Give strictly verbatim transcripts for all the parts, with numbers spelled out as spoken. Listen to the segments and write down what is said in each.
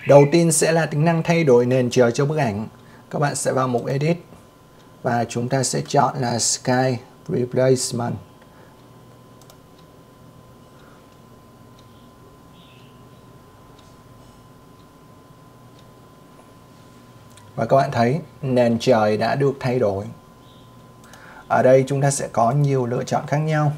Đầu tiên sẽ là tính năng thay đổi nền trời cho bức ảnh. Các bạn sẽ vào mục Edit và chúng ta sẽ chọn là Sky Replacement. Và các bạn thấy nền trời đã được thay đổi. Ở đây chúng ta sẽ có nhiều lựa chọn khác nhau.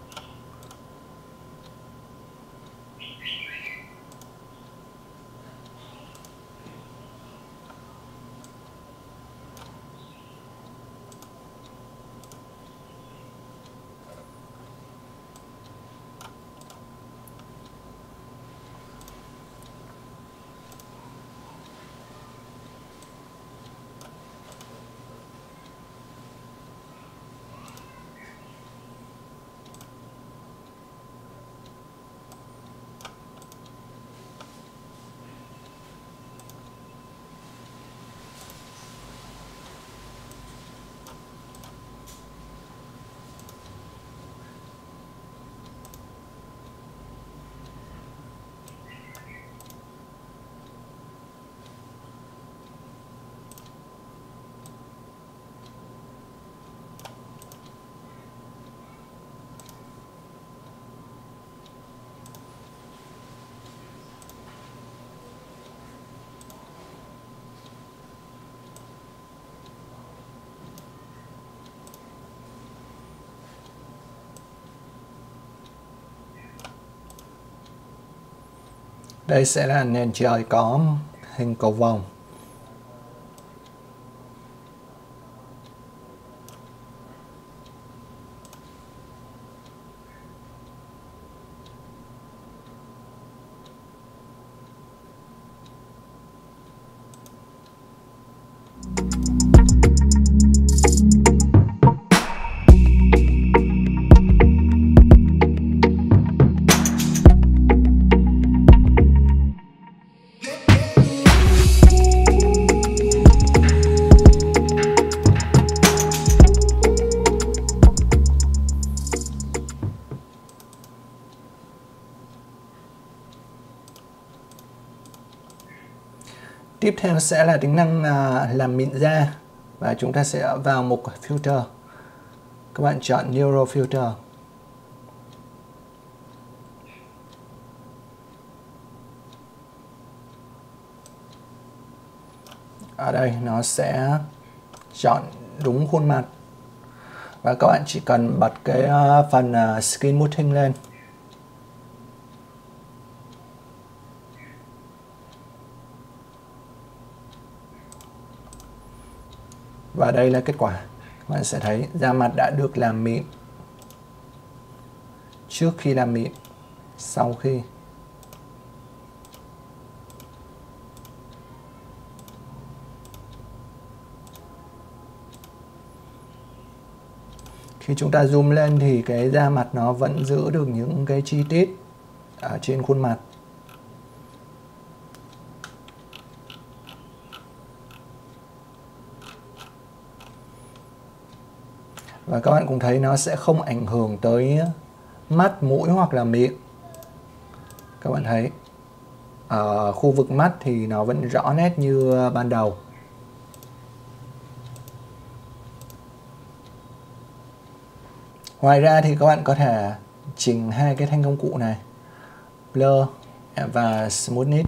Đây sẽ là nền trời có hình cầu vồng. Tiếp theo sẽ là tính năng làm mịn da và chúng ta sẽ vào mục Filter. Các bạn chọn Neural Filter. Ở đây nó sẽ chọn đúng khuôn mặt và các bạn chỉ cần bật cái phần Skin Smoothing lên. Và đây là kết quả. Các bạn sẽ thấy da mặt đã được làm mịn. Trước khi làm mịn, sau khi. Khi chúng ta zoom lên thì cái da mặt nó vẫn giữ được những cái chi tiết ở trên khuôn mặt. Và các bạn cũng thấy nó sẽ không ảnh hưởng tới mắt, mũi hoặc là miệng. Các bạn thấy ở khu vực mắt thì nó vẫn rõ nét như ban đầu. Ngoài ra thì các bạn có thể chỉnh hai cái thanh công cụ này, Blur và Smoothness.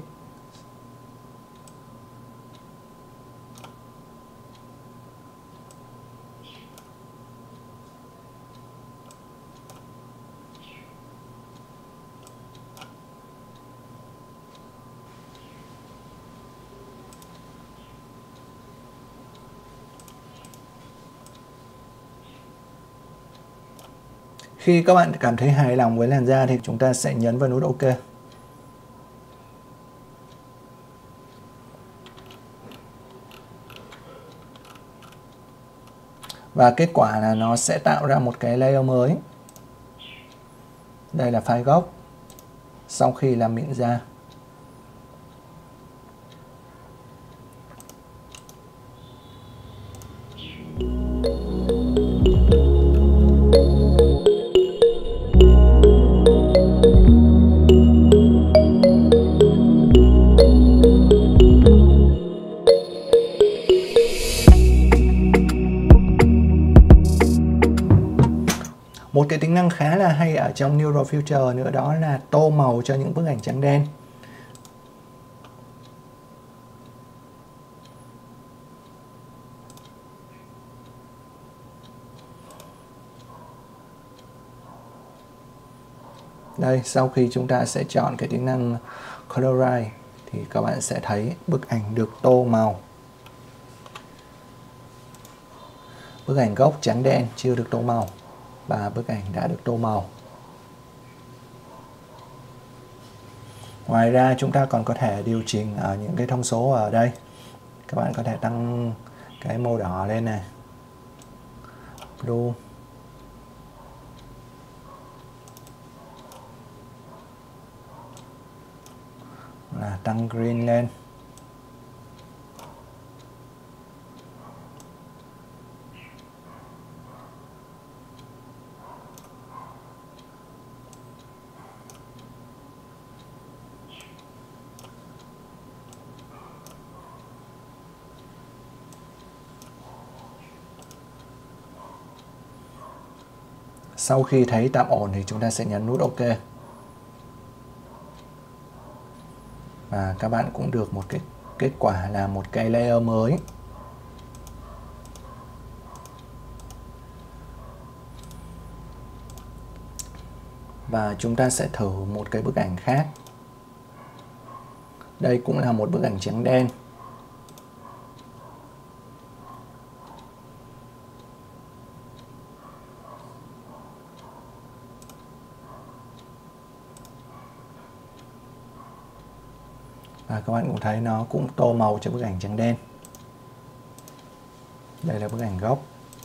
Khi các bạn cảm thấy hài lòng với làn da thì chúng ta sẽ nhấn vào nút OK. Và kết quả là nó sẽ tạo ra một cái layer mới. Đây là file gốc sau khi làm mịn da. Thank you. trong Neural Filter nữa, đó là tô màu cho những bức ảnh trắng đen. Đây, sau khi chúng ta sẽ chọn cái tính năng Colorize thì các bạn sẽ thấy bức ảnh được tô màu. Bức ảnh gốc trắng đen chưa được tô màu và bức ảnh đã được tô màu. Ngoài ra chúng ta còn có thể điều chỉnh ở những cái thông số ở đây. Các bạn có thể tăng cái màu đỏ lên này, blue, là tăng green lên. Sau khi thấy tạm ổn thì chúng ta sẽ nhấn nút OK. Và các bạn cũng được một cái kết quả là một cái layer mới. Và chúng ta sẽ thử một cái bức ảnh khác. Đây cũng là một bức ảnh trắng đen. Và các bạn cũng thấy nó cũng tô màu cho bức ảnh trắng đen. Đây là bức ảnh gốc.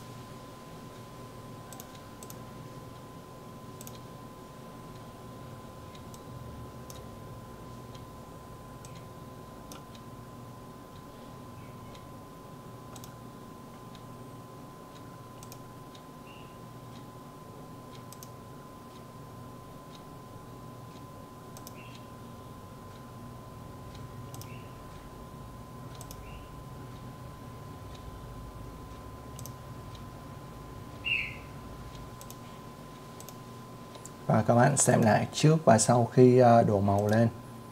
Và các bạn xem lại trước và sau khi đổ màu lên.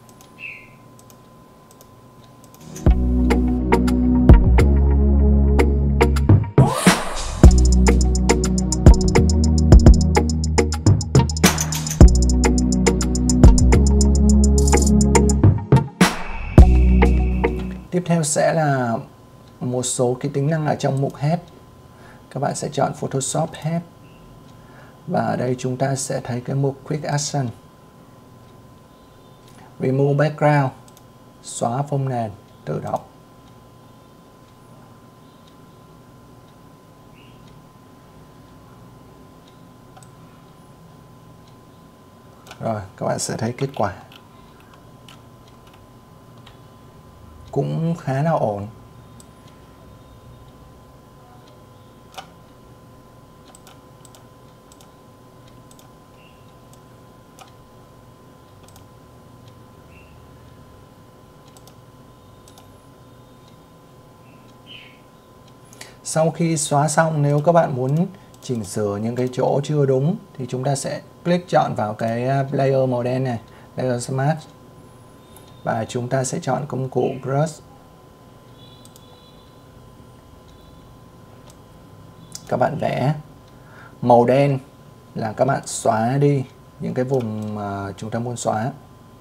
Tiếp theo sẽ là một số cái tính năng ở trong mục Help. Các bạn sẽ chọn Photoshop Help. Và ở đây chúng ta sẽ thấy cái mục Quick Action, Remove Background, xóa phông nền tự động. Rồi, các bạn sẽ thấy kết quả cũng khá là ổn. Sau khi xóa xong, nếu các bạn muốn chỉnh sửa những cái chỗ chưa đúng thì chúng ta sẽ click chọn vào cái layer màu đen này, Layer Smart. Và chúng ta sẽ chọn công cụ Brush. Các bạn vẽ màu đen là các bạn xóa đi những cái vùng mà chúng ta muốn xóa.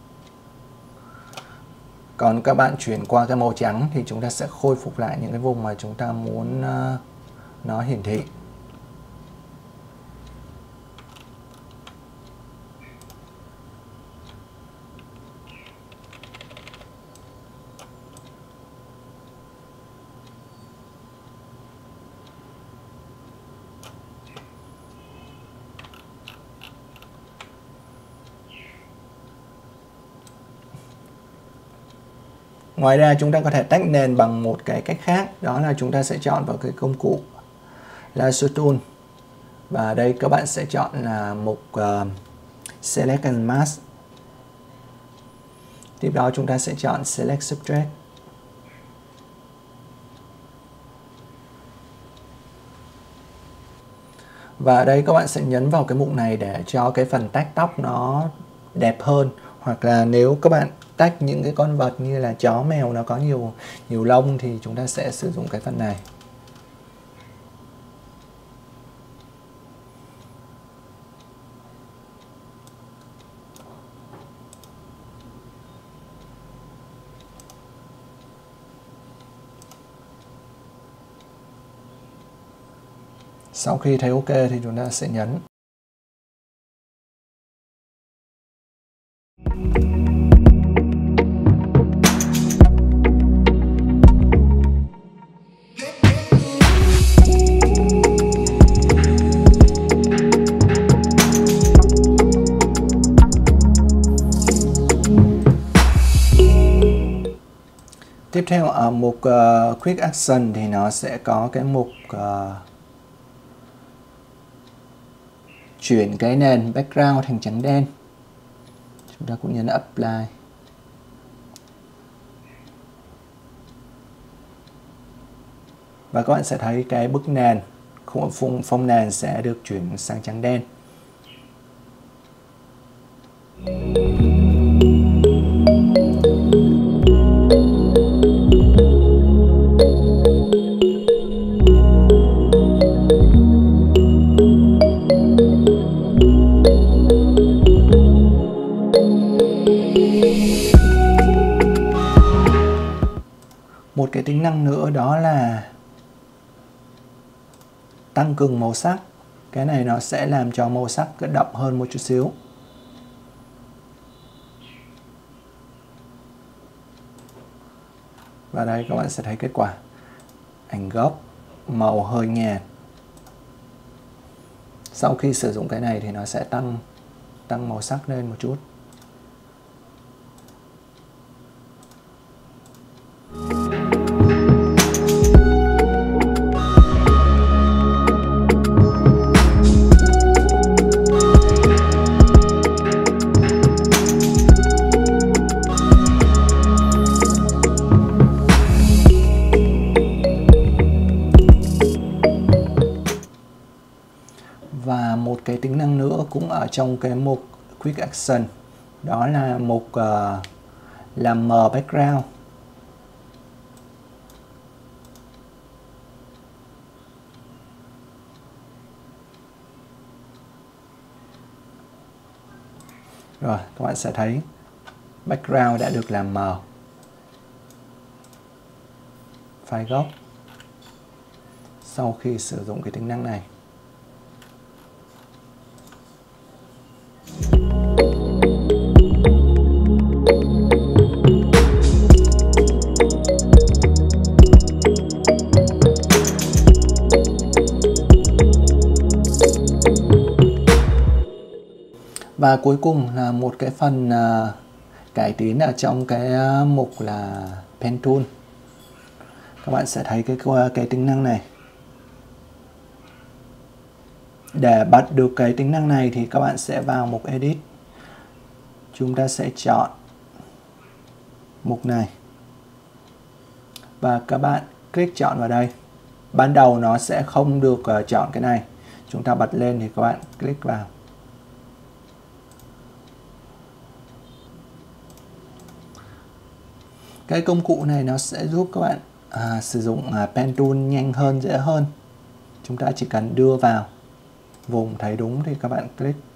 Còn các bạn chuyển qua cái màu trắng thì chúng ta sẽ khôi phục lại những cái vùng mà chúng ta muốn uh, nó hiển thị. Ngoài ra chúng ta có thể tách nền bằng một cái cách khác, đó là chúng ta sẽ chọn vào cái công cụ Lasso Tool. Và ở đây các bạn sẽ chọn là mục uh, Select and Mask. Tiếp đó chúng ta sẽ chọn Select Subject. Và ở đây các bạn sẽ nhấn vào cái mục này để cho cái phần tách tóc nó đẹp hơn. Hoặc là nếu các bạn tách những cái con vật như là chó, mèo nó có nhiều nhiều lông thì chúng ta sẽ sử dụng cái phần này. Sau khi thấy OK thì chúng ta sẽ nhấn. Tiếp theo ở mục uh, Quick Action thì nó sẽ có cái mục uh, chuyển cái nền background thành trắng đen. Chúng ta cũng nhấn Apply. Và các bạn sẽ thấy cái bức nền, phông, phông nền sẽ được chuyển sang trắng đen. Một cái tính năng nữa đó là tăng cường màu sắc. Cái này nó sẽ làm cho màu sắc đậm hơn một chút xíu. Và đây các bạn sẽ thấy kết quả. Ảnh gốc màu hơi nhạt. Sau khi sử dụng cái này thì nó sẽ tăng tăng màu sắc lên một chút. Và một cái tính năng nữa cũng ở trong cái mục Quick Action, đó là mục uh, làm mờ background. Rồi các bạn sẽ thấy background đã được làm mờ. File gốc sau khi sử dụng cái tính năng này. Và cuối cùng là một cái phần uh, cải tiến ở trong cái uh, mục là Pen Tool. Các bạn sẽ thấy cái cái tính năng này. Để bật được cái tính năng này thì các bạn sẽ vào mục Edit. Chúng ta sẽ chọn mục này. Và các bạn click chọn vào đây. Ban đầu nó sẽ không được uh, chọn cái này. Chúng ta bật lên thì các bạn click vào. Cái công cụ này nó sẽ giúp các bạn à, sử dụng à, Pen Tool nhanh hơn, dễ hơn. Chúng ta chỉ cần đưa vào vùng thấy đúng thì các bạn click.